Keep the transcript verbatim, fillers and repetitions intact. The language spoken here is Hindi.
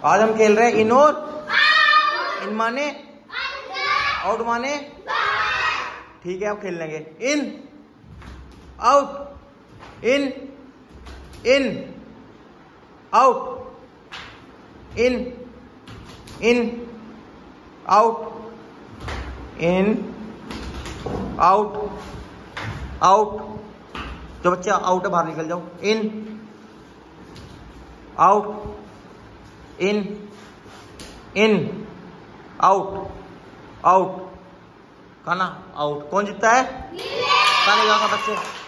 आज हम खेल रहे हैं इन और इन माने आउट माने ठीक है, अब खेल लेंगे। In out in in out in in out in out out. जो बच्चा आउट है बाहर निकल जाओ। In out in in out out. खाना आउट। कौन जीतता है? खाने का बच्चे।